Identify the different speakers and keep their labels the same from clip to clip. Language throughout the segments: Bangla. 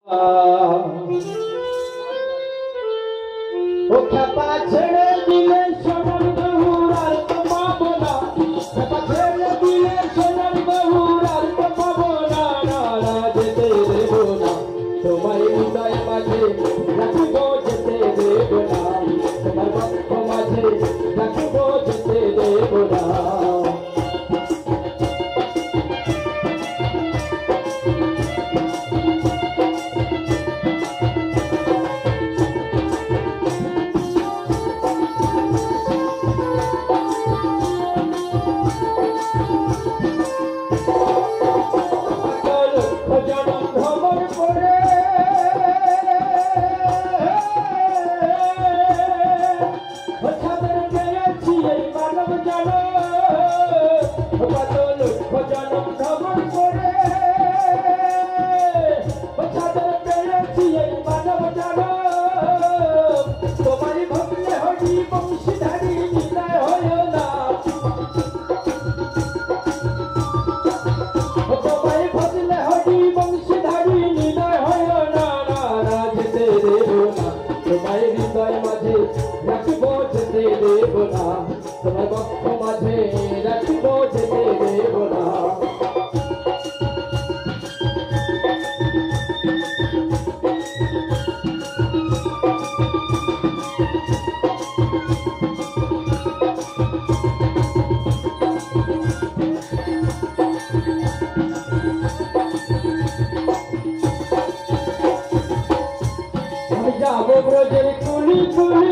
Speaker 1: ও খেপা ছেড়ে দিলে সোনার গহুর আর তো পাবো না, খেপা ছেড়ে দিলে সোনার গহুর আর তো পাবো না, না না যেতে দেব না তোমার হৃদয় মাঝে রাখিব, যেতে দেব না তোমার বক্ষ মাঝে রাখিব, যেতে দেব না। তোমার হৃদয় মাঝে রাখিব, যেতে দেব না তোমার বক্ষ মাঝে রাখিব, যেতে দেব না। যাবো ব্রজের কুলি কুলি,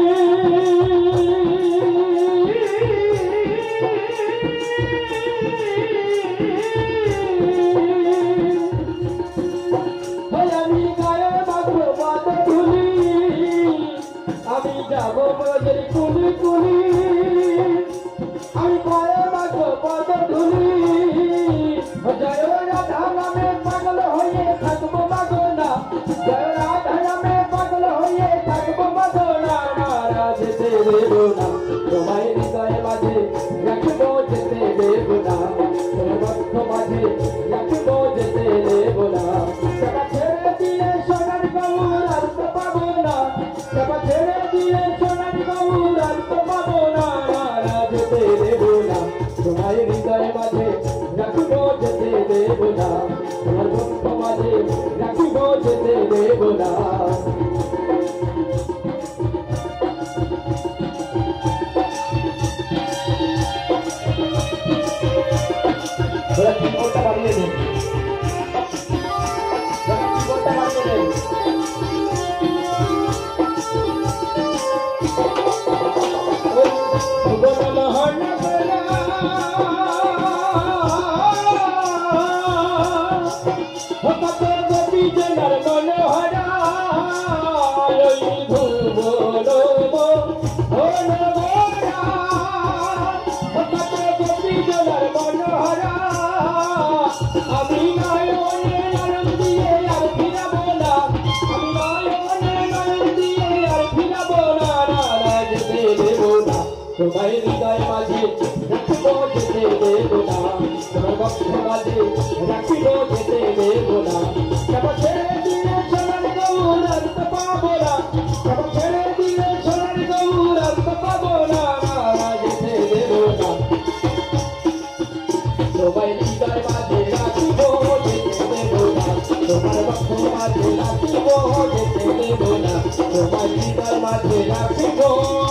Speaker 1: আমি গায়ে মাগবো পাদ ধুলি, আমি যাবো ব্রজের কুলি কুলি, আমি গায়ে মাগবো পাদ ধুলি, জয় রাধা নামে পাগল হয়ে থাকবো মাগো না, জয় রাধা নামে পাগল হয়ে থাকবো মাগো না, না যেতে দেব না তোমার হৃদয় মাঝে রাখিব, যেতে দেব না তোমার বক্ষ মাঝে রাখিব, যেতে দেব না। সেটা ছেড়ে দিলে সোনার গহুর আর তো পাবো না, সেটা ছেড়ে দিলে সোনার গহুর আর তো পাবো না, না যেতে দেব না তোমার হৃদয় মাঝে রাখিব, যেতে দেব না তোমার বক্ষ মাঝে রাখিব, যেতে দেব না। তোমার হৃদয় মাঝে রাখিব, যেতে দেব না তোমার বক্ষ মাঝে রাখিব, যেতে দেব না। কেবল ছেড়ে দিলে সোনার গহুর আর তো পাবো না, কেবল ছেড়ে দিলে সোনার গহুর আর তো পাবো না, যেতে দেব না তোমার হৃদয় মাঝে রাখিব, যেতে দেব না তোমার বক্ষ মাঝে রাখিব, যেতে দেব না তোমার হৃদয় মাঝে রাখিব।